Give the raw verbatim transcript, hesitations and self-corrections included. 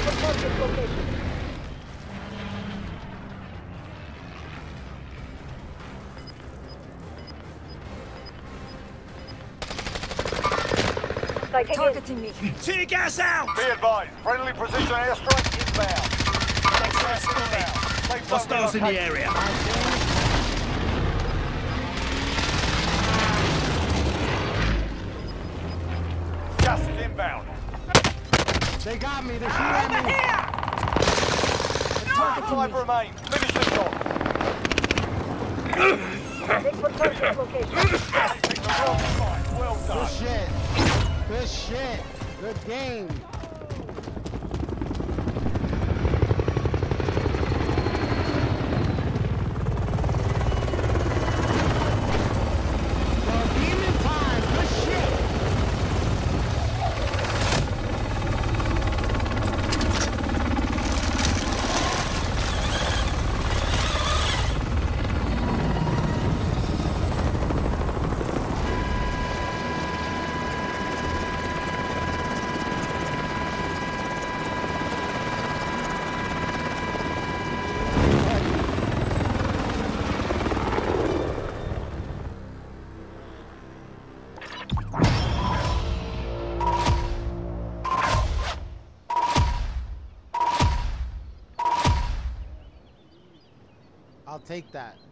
for target location. Targeting me. Tear gas out! Be advised, friendly precision airstrike inbound. Safe zone Hostiles in the relocated. area. Gas is inbound. They got me. They're shooting at me. Five remain. Finish this off. Take for target location. Well done. Well Good done. shit. Good shit. Good game. Yo, demon time. Good shit. I'll take that.